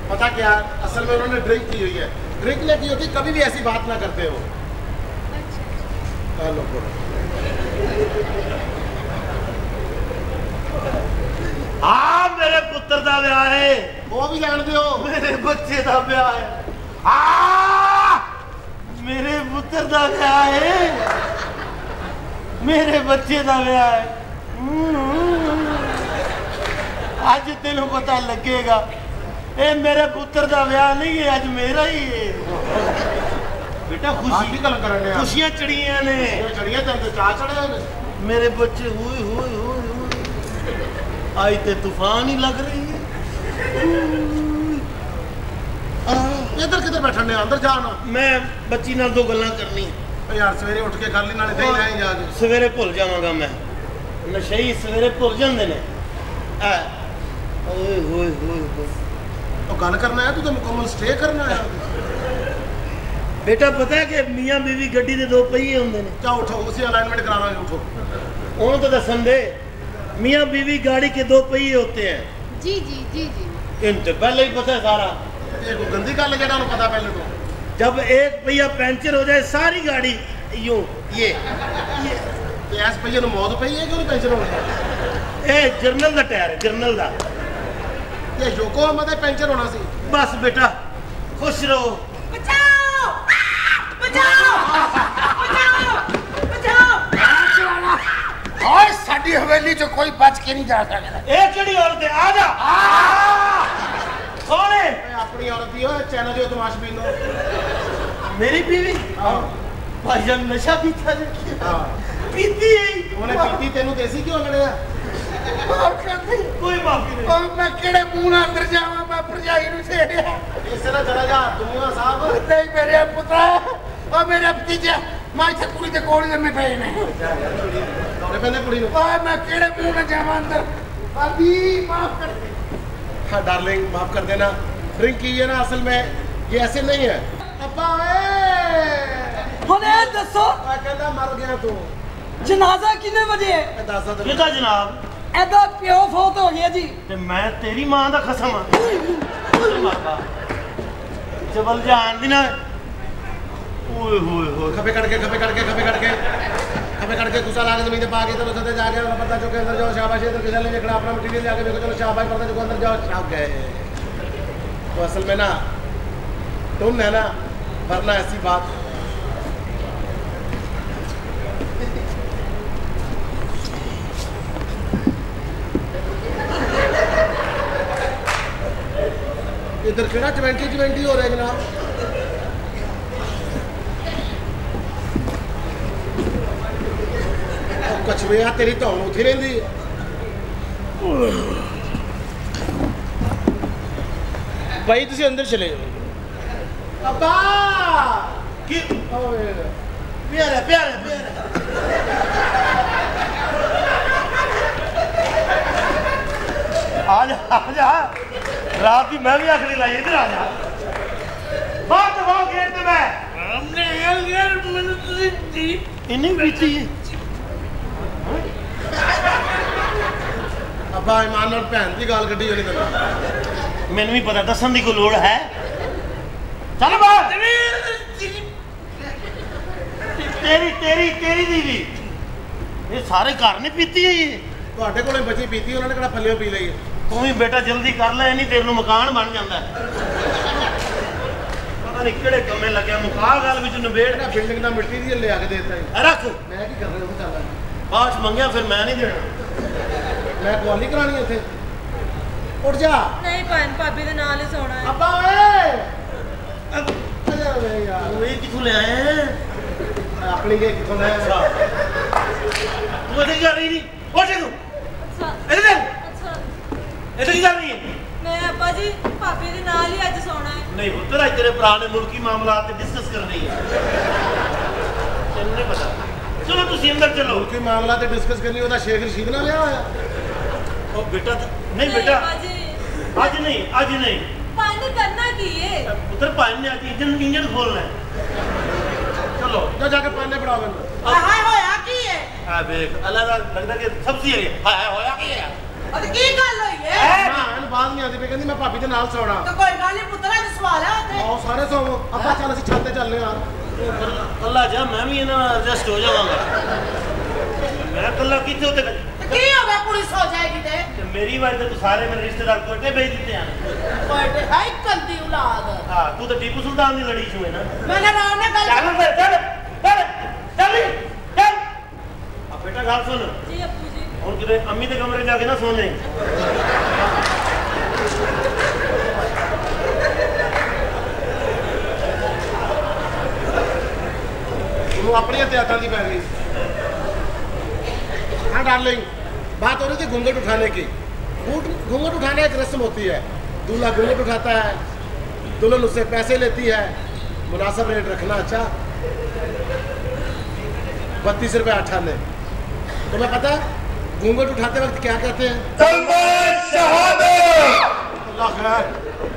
पता क्या, असल में उन्होंने ड्रिंक की हुई है। ड्रिंक नहीं की होती कभी भी ऐसी बात ना करते हो। हेलो हाँ मेरे पुत्र का ब्याह है। वो भी जानते हो? मेरे बच्चे का ब्याह है। मेरे पुत्र का ब्याह है, मेरे बच्चे का ब्याह है। आज तेन पता लगेगा ये मेरे पुत्र का ब्याह नहीं है, आज मेरा ही है। बेटा खुशी गल करने खुशियां चढ़िया ने, चढ़िया चलते चा चढ़े मेरे बच्चे हुए हुए हुए आज ते तूफान ही लग रही है। इधर किधर बैठने, अंदर जाना। मैं बच्ची नाल दो गल्लां करनी यार, सवेरे उठ के कर ली नाले दही लाए जाके। सवेरे भुल जावांगा मैं, नशे ही सवेरे भुल जांदे ने। ओए होए होए तो गल करना है, तू तो मुकम्मल स्टे करना है। बेटा पता है कि मियां बीवी गड्डी दे दो पहिए हुंदे ने। क्या उठो, उसी अलाइनमेंट करा लांगे, उठो। उन्होंने तो दसन दे, मियां बीवी गाड़ी के दो पहिए होते हैं। जी जी जी जी इनसे पहले ही पता है सारा। ये कोई गंदी गल है जेड़ा उन्हें पता पहले तो। जब एक पहिया पंचर हो जाए सारी गाड़ी यूं ये इस पहिए ਨੂੰ मौत पई है कि ਉਹਨੂੰ ਪੈਂਚਰ ਹੋਣਾ? ਇਹ ਜਰਨਲ ਦਾ ਟਾਇਰ ਹੈ, ਜਰਨਲ ਦਾ। ये योकोहामा ਦਾ ਪੈਂਚਰ ਹੋਣਾ ਸੀ। बस बेटा खुश रहो। बचाओ बचाओ बचाओ बचाओ। और साडी हवेली चो कोई बच के नहीं जा सकता। ਇਹ ਕਿਹੜੀ औरत है? आ जा। कौन है? अपनी औरत ही हो, चैनल जो तमाशबीन हो। मेरी बीवी? हां भाईजान नशा पीता है। हां पीती है। ਉਹਨੇ ਪੀਤੀ, ਤੈਨੂੰ ਦੇਸੀ ਕਿਉਂ ਲੜਿਆ? कोई माफी नहीं। और मैं केड़े मुंह नाल अंदर जावां? मैं भरजाई ਨੂੰ ਛੇੜਿਆ। ਇਸ ਤਰ੍ਹਾਂ ਚਲਾ ਜਾ ਦੁਨੀਆ ਸਾਹਿਬ। ਨਹੀਂ ਮੇਰੇ ਪੁੱਤਰਾ, ਉਹ ਮੇਰੇ ਭਤੀਜਾ, ਮੈਂ ਇੱਥੇ ਕੁੜੀ ਦੇ ਕੋਲ ਜੰਮੇ ਪਏ ਨੇ। ਦੌੜੇ ਪੈਂਦੇ ਕੁੜੀ ਨੂੰ। ਓਏ ਮੈਂ ਕਿਹੜੇ ਮੂੰਹ ਨਾਲ ਜਾਵਾਂ ਅੰਦਰ? भाभी माफ कर दे। हाँ डार्लिंग माफ कर देना। ड्रिंक की है ना, असल में ये ऐसे नहीं है। अब्बा हुणे दसो कहता मर गया तू। जनाजा कितने बजे है? किदा जनाब? एदा प्यो फौत हो गया जी। ते मैं तेरी मां दा कसम हां। जबल जान दी ना। ओए होए होए खपे कट के गुस्सा ला के जमीन पे पा के इधर उधर जाके पर्दा चुके अंदर जाओ, शाबाश। इधर किधर ले देखना अपना मटेरियल जाके देखो, चलो शाबाश, पर्दा चुके अंदर जाओ, छाप गए। तो असल में ना तुम है ना, वरना ऐसी बात। इधर केड़ा 20-20 हो रहा है जनाब? कछुए तेरी धौन उठी रही। भाई तुम अंदर चले जाओ। अब्बा की प्यार है। आ जा रात की मैं भी आखिरी लाई। इधर आ जा। बात वो गेट पे मैं हमने यार मैंने तुझे इन्हीं पीती है। अब्बा ईमान और भैन की गाल कड्डी होनी तेरे। मैंने भी पता दसन की कोई लोड़ है। चल बाहर। तेरी दीदी ये सारे घर ने पीती है। ये ਤੁਹਾਡੇ ਕੋਲੇ ਬਚੀ ਪੀਤੀ, ਉਹਨਾਂ ਨੇ ਕਿਹੜਾ ਫੱਲਿਓ ਪੀ ਲਈ ਹੈ। तू भी बेटा जल्दी कर ले, नहीं तेरे मकान बन जाता है। पता नहीं किहड़े कमे लगे मुका गल विच नबेड़ ना बिल्डिंग ना मिट्टी दी ले आके देता है। रख मैं की कर रहा हूं? चल बात मंगया फिर मैं नहीं देना। मैं कॉली करानी है इथे। उठ जा। नहीं भैन भाभी दे नाल ही सोना है। अब्बा ओए अरे यार तू ये किथों ले आए हैं? अपनी के किथों ले आया? तू इधर जा रही नहीं? उठ तू इधर इधर की जा रही है? मैं अब्बा जी भाभी दे नाल ही अज सोना है। नहीं पुत्र आज तेरे भरा ने मुल्की मामलात डिस्कस कर रही है। तेन नहीं पता। चलो तुम अंदर चलो। मुल्की मामला ते डिस्कस करनी होता। शेख रशीद ना लिया होया। ओ बेटा नहीं बेटा आज नहीं पानी करना की है पुत्र पानी ने आज इंजन खोलना है। चलो जाके पानी पड़ा बंद। हाय होया की है? हां देख अलग लगता कि सब्जी है। हाय होया की है? और की गल होई है? मान ਬਾਤ ਨਹੀਂ ਆਉਂਦੀ ਪਈ ਕਹਿੰਦੀ ਮੈਂ ਭਾਬੀ ਦੇ ਨਾਲ ਸੌਣਾ ਤਾਂ ਕੋਈ ਗੱਲ ਨਹੀਂ ਪੁੱਤਰਾ ਜੀ ਸਵਾਲ ਹੈ ਉੱਥੇ ਆਓ ਸਾਰੇ ਸੌਵੋ ਆਪਾਂ ਚੱਲ ਅਸੀਂ ਛੱਤ ਤੇ ਚੱਲਨੇ ਆ ਅੱਲਾ ਜਾ ਮੈਂ ਵੀ ਇਹਨਾਂ ਨਾਲ ਐਡਜਸਟ ਹੋ ਜਾਵਾਂਗਾ ਮੈਂ ਕੱਲਾ ਕਿੱਥੇ ਉੱਤੇ ਕੀ ਹੋ ਗਿਆ ਕੁੜੀ ਸੌ ਜਾਏਗੀ ਤੇ ਮੇਰੀ ਵਾਰ ਤੇ ਤੂੰ ਸਾਰੇ ਮੇਰੇ ਰਿਸ਼ਤੇਦਾਰ ਕੋਟੇ ਭੇਜ ਦਿੱਤੇ ਆ ਬਰਥਡੇ ਹੈ ਕੰਦੀ ਔਲਾਦ ਹਾਂ ਤੂੰ ਤਾਂ ਟੀਪੂ ਸੁਲਤਾਨ ਦੀ ਲੜੀ ਛੂ ਹੈ ਨਾ ਮੈਂ ਰਾਮ ਨਾਲ ਗੱਲ ਚੱਲ ਫਿਰ ਚੱਲ ਚੱਲ ਚੱਲ ਚੱਲ ਆ ਬੇਟਾ ਗੱਲ ਸੁਣ ਜੀ ਅੱਪੂ ਜੀ ਹੁਣ ਕਿਤੇ ਅੰਮੀ ਦੇ ਕਮਰੇ ਜਾ ਕੇ ਨਾ ਸੌਂ ਜਾਈਂ ਉਹਨੂੰ ਆਪਣੀਆਂ ਤਿਆਤਾਂ ਦੀ ਪੈ ਗਈ हाँ डार्लिंग बात हो रही थी घूंघट उठाने की घूंघट उठाने एक रस्म होती है दूल्हा घूंघट उठाता है दुल्हन उससे पैसे लेती है मुनासिब रेट रखना अच्छा 32 रुपये 98 तुम्हें पता है घूंघट उठाते वक्त क्या कहते हैं अल्लाह खैर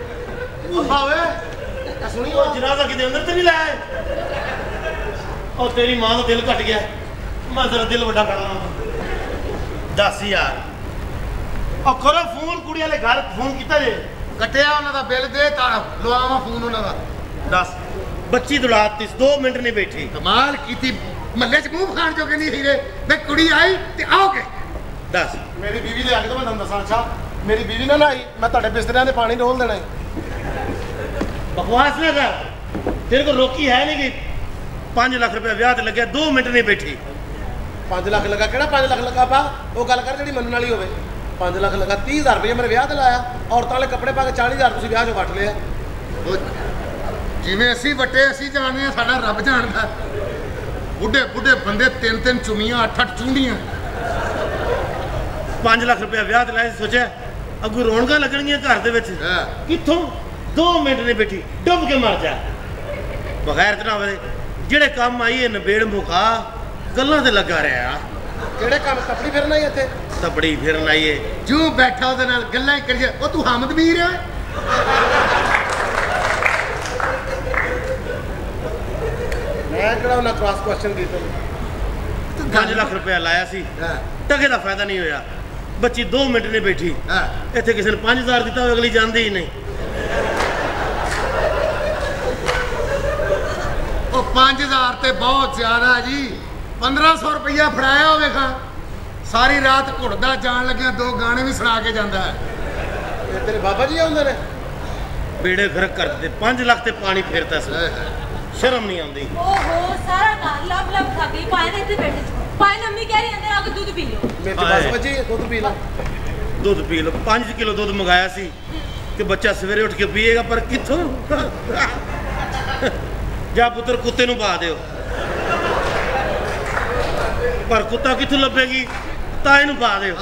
सुनिए जनाजा कितने अंदर तो नहीं लाया और तेरी मां का दिल घट गया मैं जरा दिल बड़ा कर रहा 10,000 और करो फोन कुड़ी वाले घर फोन किया जे कटिया उन्होंने बिल दे लवावा फोन उन्होंने 10 बच्ची दुलाती 2 मिनट नहीं बैठी कमाल की महल्ले च मुंह खान जो नहीं हीरे मैं कुड़ी आई ते आओगे 10 मेरी बीवी ले आके तो मैं तुम दसा अच्छा मेरी बीवी ना आई मैं तेरे बिस्तरियां ने पानी डोल देना बकवास ना कर तेरे को रोकी है नहीं कि 5 लाख रुपया ब्याह ते लगे 2 मिनट नहीं बैठी 5 ਲੱਖ ਲਗਾ ਕਿਹੜਾ 5 ਲੱਖ ਲਗਾ ਪਾ ਉਹ ਗੱਲ ਕਰ ਜਿਹੜੀ ਮੰਨਣ ਵਾਲੀ ਹੋਵੇ 5 ਲੱਖ ਲਗਾ 30,000 ਰੁਪਏ ਮੇਰੇ ਵਿਆਹ ਤੇ ਲਾਇਆ ਔਰਤਾਂ ਵਾਲੇ ਕੱਪੜੇ ਪਾ ਕੇ 40,000 ਤੁਸੀਂ ਵਿਆਹ 'ਚੋਂ ਵੱਟ ਲਿਆ ਜਿਵੇਂ ਅਸੀਂ ਵੱਟੇ ਅਸੀਂ ਜਾਣਦੇ ਆ ਸਾਡਾ ਰੱਬ ਜਾਣਦਾ ਬੁੱਢੇ ਬੁੱਢੇ ਬੰਦੇ 3-3 ਚੁੰਮੀਆਂ 8-8 ਚੁੰਡੀਆਂ 5 ਲੱਖ ਰੁਪਇਆ ਵਿਆਹ ਤੇ ਲਾਇਆ ਸੋਚਿਆ ਅੱਗੂ ਰੌਣਕਾਂ ਲੱਗਣਗੀਆਂ ਘਰ ਦੇ ਵਿੱਚ ਕਿੱਥੋਂ 2 ਮਿੰਟ ਨਹੀਂ ਬੈਠੀ ਡੁੱਬ ਕੇ ਮਰ ਜਾ ਬਗੈਰ ਤਨਾ ਵੇ ਜਿਹੜੇ ਕੰਮ ਆਈ ਇਹ ਨਵੇੜ ਮੁਕਾ ਗੱਲਾਂ ਤੇ ਲੱਗਾ ਰਿਹਾ ਕਿਹੜੇ ਕੰਮ ਤਪੜੀ ਫਿਰਨਾ ਹੀ ਇੱਥੇ ਤਪੜੀ ਫਿਰਨ ਆਈਏ ਜੂ ਬੈਠਾ ਉਹਦੇ ਨਾਲ ਗੱਲਾਂ ਹੀ ਕਰੀਏ ਉਹ ਤੂੰ ਹਮਦ ਮੀਰ ਹੈ ਮੈਂ ਕਿਹੜਾ ਉਹਨਾਂ ਕ੍ਰਾਸ ਕੁਐਸਚਨ ਕੀਤਾ 5 ਲੱਖ ਰੁਪਇਆ ਲਾਇਆ ਸੀ ਟਕੇ ਦਾ ਫਾਇਦਾ ਨਹੀਂ ਹੋਇਆ ਬੱਚੀ 2 ਮਿੰਟ ਨਹੀਂ ਬੈਠੀ ਇੱਥੇ ਕਿਸੇ ਨੇ 5,000 ਦਿੱਤਾ ਹੋਵੇ ਅਗਲੀ ਜਾਂਦੀ ਹੀ ਨਹੀਂ ਉਹ 5,000 ਤੇ ਬਹੁਤ ਜ਼ਿਆਦਾ ਜੀ 1500 ਰੁਪਇਆ ਫੜਾਇਆ ਹੋਵੇ ਖਾਂ ਸਾਰੀ ਰਾਤ ਘੁੱਟਦਾ ਜਾਣ ਲੱਗਿਆ 2 ਗਾਣੇ ਵੀ ਸੁਣਾ ਕੇ ਜਾਂਦਾ ਹੈ ਇਹ ਤੇਰੇ ਬਾਬਾ ਜੀ ਆਉਂਦੇ ਨੇ ਬੇੜੇ ਫਰਕ ਕਰ ਦਿੱਤੇ 5 ਲੱਖ ਤੇ ਪਾਣੀ ਫੇਰਦਾ ਸੀ ਸ਼ਰਮ ਨਹੀਂ ਆਉਂਦੀ ਓਹੋ ਸਾਰਾ ਘਰ ਲੱਭ ਲੱਭ ਖਾ ਗਈ ਪਾਏ ਨੇ ਇੱਥੇ ਬੈਠੇ ਪਾਏ ਨੇ ਅੰਮੀ ਕਹਿ ਰਹੀ ਅੰਦਰ ਆ ਕੇ ਦੁੱਧ ਪੀ ਲਓ ਮੇਰੇ ਤੇ ਬਸ ਬੱਜੀ ਦੁੱਧ ਪੀ ਲਓ ਦੁੱਧ ਪੀ ਲਓ 5 ਕਿਲੋ ਦੁੱਧ ਮੰਗਾਇਆ ਸੀ ਕਿ ਬੱਚਾ ਸਵੇਰੇ ਉੱਠ ਕੇ ਪੀਏਗਾ ਪਰ ਕਿੱਥੋਂ ਜਾ ਪੁੱਤਰ ਕੁੱਤੇ ਨੂੰ ਪਾ ਦਿਓ ਪਰ ਕੁੱਤਾ ਕਿੱਥੋਂ ਲੱਭੇਗੀ ਤਾਂ ਇਹਨੂੰ ਪਾ ਦਿਓ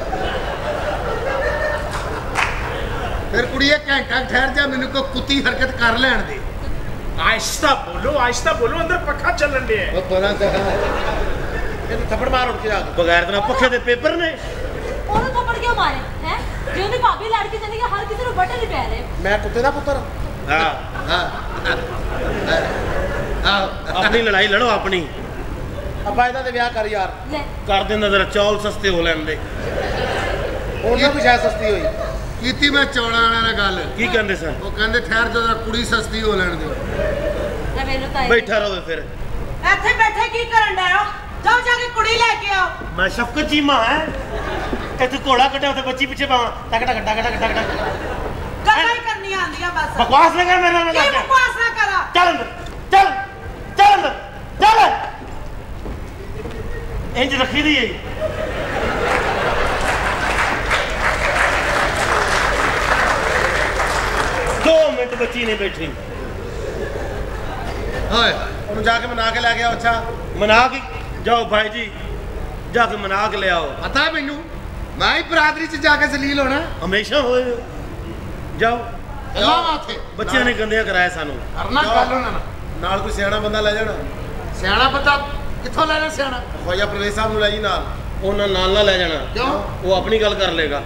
ਫਿਰ ਕੁੜੀਏ ਘੰਟਾ ਠਹਿਰ ਜਾ ਮੈਨੂੰ ਕੋਈ ਕੁੱਤੀ ਹਰਕਤ ਕਰ ਲੈਣ ਦੇ आहिस्ता बोलो अंदर पखा चलन दे ਉਹ ਪਰਾਂ ਤੇ ਇਹਨੂੰ ਥੱਪੜ ਮਾਰ ਉੱਠ ਕੇ ਆ ਬਗੈਰ ਤਨਾ ਪੱਖੇ ਦੇ ਪੇਪਰ ਨੇ ਉਹਨੂੰ ਥੱਪੜ ਕਿਉਂ ਮਾਰੇ ਹੈ ਜੇ ਉਹਦੀ ਭਾਬੀ ਲੜ ਕੇ ਚਲੀ ਗਈ ਹਰ ਕਿਸੇ ਨੂੰ ਬਟਨ ਹੀ ਪੈ ਰਹੇ ਮੈਂ ਕੁੱਤੇ ਦਾ ਪੁੱਤਰ ਹਾਂ ਆਪਣੀ ਲੜਾਈ ਲੜੋ ਆਪਣੀ ਅੱਬਾ ਇਹਦਾ ਤੇ ਵਿਆਹ ਕਰ ਯਾਰ ਲੈ ਕਰ ਦਿੰਦਾ ਜ਼ਰਾ ਚੌਲ ਸਸਤੇ ਹੋ ਲੈਂਦੇ ਉਹਨਾਂ ਵੀ ਸ਼ਾਇਦ ਸਸਤੀ ਹੋਈ ਕੀਤੀ ਮੈਂ ਚੌਲਾਂ ਵਾਲਿਆਂ ਨਾਲ ਗੱਲ ਕੀ ਕਹਿੰਦੇ ਸਨ ਉਹ ਕਹਿੰਦੇ ਠਹਿਰ ਜਦੋਂ ਕੁੜੀ ਸਸਤੀ ਹੋ ਲੈਣ ਦਿਓ ਲੈ ਮੈਨੂੰ ਤਾਂ ਬੈਠਾ ਰਹੋ ਫਿਰ ਇੱਥੇ ਬੈਠੇ ਕੀ ਕਰਨ ਡਏ ਹੋ ਜਾਓ ਜਾ ਕੇ ਕੁੜੀ ਲੈ ਕੇ ਆਓ ਮੈਂ ਸ਼ਫਕਤ ਚੀਮਾ ਹੈ ਇੱਥੇ ਘੋੜਾ ਕੱਢਿਆ ਉੱਥੇ ਬੱਚੀ ਪਿੱਛੇ ਪਾਵਾਂ ਟਕ ਟਕ ਟਕ ਟਕ ਟਕ ਟਕ ਗੱਲਾਂ ਹੀ ਕਰਨੀਆਂ ਆਉਂਦੀਆਂ ਬਸ ਬਕਵਾਸ ਨਾ ਕਰ ਮੇਰੇ ਨਾਲ ਕੀ ਬਕਵਾਸ ਨਾ ਕਰਾ ਚੱਲ ਅੰਦਰ ਚੱਲ ਚੱਲ ਅੰਦਰ ਚੱਲ ਇੰਜ ਰੱਖੀ ਦੀ ਹੈ 2 ਮਿੰਟ ਬੱਚੀ ਨਹੀਂ ਬੈਠੀ ਹਾਏ ਉਹਨੂੰ ਜਾ ਕੇ ਮਨਾ ਕੇ ਲੈ ਗਿਆ ਅੱਛਾ ਮਨਾ ਕੇ ਜਾਓ ਭਾਈ ਜੀ ਜਾ ਕੇ ਮਨਾ ਕੇ ਲਿਆਓ ਪਤਾ ਮੈਨੂੰ ਮੈਂ ਹੀ ਬਰਾਦਰੀ ਚ ਜਾ ਕੇ ਜ਼ਲੀਲ ਹੋਣਾ ਹਮੇਸ਼ਾ ਹੋਏ ਜਾਓ ਅੱਲਾਹ ਉੱਥੇ ਬੱਚਿਆਂ ਨੇ ਗੰਦਿਆਂ ਕਰਾਇਆ ਸਾਨੂੰ ਕਰਨਾ ਗੱਲ ਉਹਨਾਂ ਨਾਲ ਕੋਈ ਸਿਆਣਾ ਬੰਦਾ ਲੈ ਜਾਣਾ ਸਿਆਣਾ ਬੰਦਾ ਕਿੱਥੋਂ ਲੈ ਜਾਣਾ ਸਿਆਣਾ ਖਵਾਜਾ ਪ੍ਰਵੇਸ਼ ਸਾਹਿਬ ਨੂੰ ਲੈ ਜੀ ਨਾਲ ਉਹਨਾਂ ਨਾਲ ਨਾ ਲੈ ਜਾਣਾ ਕਿਉਂ ਉਹ ਆਪਣੀ ਗੱਲ ਕਰ ਲੇਗਾ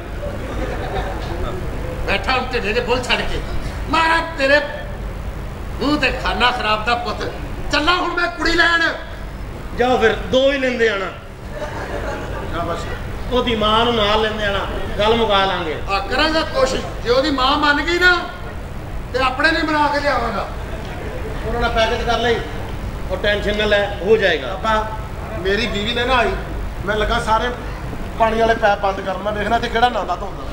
ਬੈਠਾ ਉੱਤੇ ਢੇਡੇ ਬੁੱਲ ਛੱਡ ਕੇ ਮਾਰਾ ਤੇਰੇ ਮੂੰਹ ਤੇ ਖਾਨਾ ਖਰਾਬ ਦਾ ਪੁੱਤ ਚੱਲਾਂ ਹੁਣ ਮੈਂ ਕੁੜੀ ਲੈਣ ਜਾਓ ਫਿਰ 2 ਹੀ ਲੈਂਦੇ ਆਣਾ ਜਾ ਬਸ ਉਹਦੀ ਮਾਂ ਨੂੰ ਨਾਲ ਲੈਂਦੇ ਆਣਾ ਗੱਲ ਮੁਕਾ ਲਾਂਗੇ ਆ ਕਰਾਂਗਾ ਕੋਸ਼ਿਸ਼ ਜੇ ਉਹਦੀ ਮਾਂ ਮੰਨ ਗਈ ਨਾ ਤੇ ਆਪਣੇ ਲਈ ਬਣਾ ਕੇ ਲਿਆਵਾਂਗਾ ਉਹਨਾਂ ਦਾ ਪੈਕੇਜ ਕਰ ਲਈ ਉਹ ਟੈਨਸ਼ਨ ਨਾ ਲੈ ਹੋ ਜਾਏਗਾ ਆਪਾਂ ਮੇਰੀ ਬੀਵੀ ਨੇ ਨਾ ਆਈ ਮੈਂ ਲੱਗਾ ਸਾਰੇ ਪਾਣੀ ਵਾਲੇ ਪੈਪ ਬੰਦ ਕਰਨ ਮੈਂ ਦੇਖਣਾ ਤੇ ਕਿਹੜਾ ਨਾਂਦਾ ਧੋਂਦਾ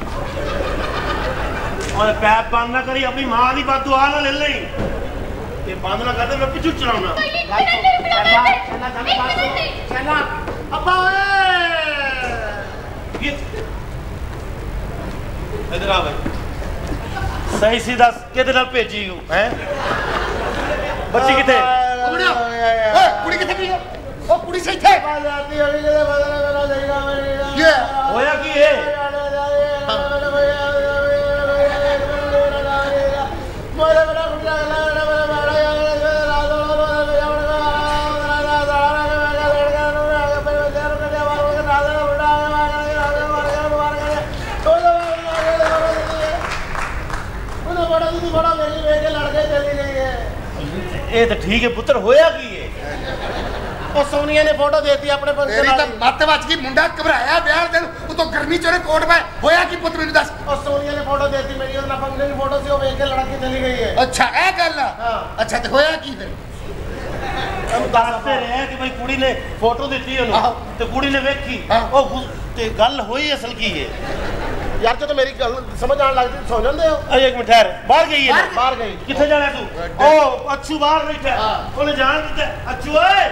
और पैप बंद ना करी अपनी मां की बददुआ ना ले ली ये बंद ना करते मैं पिछू चलाऊंगा चला अब्बा इधर आ भाई सही सी दस किहदे नाल भेजी हैं बच्ची किथे ਓਏ ਕੁੜੀ ਕਿੱਥੇ ਗਈ ਉਹ ਕੁੜੀ ਸੇ ਇੱਥੇ ये होया की है ये तो ठीक है पुत्र होया की है ਉਹ ਸੋਨੀਆ ਨੇ ਫੋਟੋ ਦੇਤੀ ਆਪਣੇ तेरी ਫੰਕਸ਼ਨ तो ਵਾਲੀ मत बच गई मुंडा घबराया ब्याह दिन उतो गर्मी चोरे कोट में होया की पुत मेनू दस ਉਹ ਸੋਨੀਆ ਨੇ ਫੋਟੋ ਦੇਤੀ ਮੇਰੀ ਉਹਨਾਂ ਫੰਕਸ਼ਨ ਦੀ ਫੋਟੋ ਸੀ ਉਹ ਵੇਖ ਕੇ ਲੜਕ ਕੇ ਚਲੀ ਗਈ ਹੈ अच्छा ए गल हाँ। अच्छा तो होया की फिर हम दसते रहे कि भाई कुड़ी ने फोटो दी आहो। उन्होंने तो कुड़ी ने वेखी हाँ। ते गल हुई असल की है ਯਾਰ ਜਦੋਂ ਮੇਰੀ ਗੱਲ ਸਮਝ ਆਣ ਲੱਗਦੀ ਸੌ ਜਾਂਦੇ ਹੋ अरे एक मिनट ठहर बाहर गई है ना? ਬਾਹਰ ਗਈ किथे जाना है तू ओ अच्छू बाहर बैठा हाँ। ओने जान दिता अच्छू ओए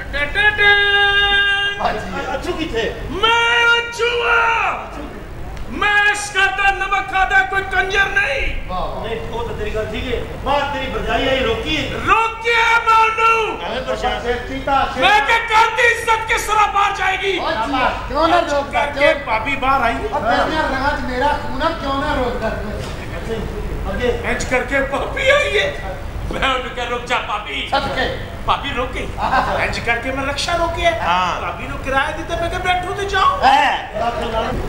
अच्छू किथे मैं अच्छुआ मैं इसका तो नमक खाता कोई कंजर नहीं नहीं वो तो तेरी गल ठीक है बाहर तेरी भरजाई आई रोकी रोके मानू हमें परेशान मैं क्या करती इज्जत के सरा बाहर जाएगी क्यों ना रोक करके भाभी बाहर आई और तेरे राज मेरा खून है, क्यों ना रोक कर आगे इंच करके भाभी आई है मैं उनका रुक जा भाभी सबके भाभी रोक गई इंच करके मैं रक्षा रोकी है हाँ। भाभी ने किराया दी तो मैं क्या बैठू तो जाऊं है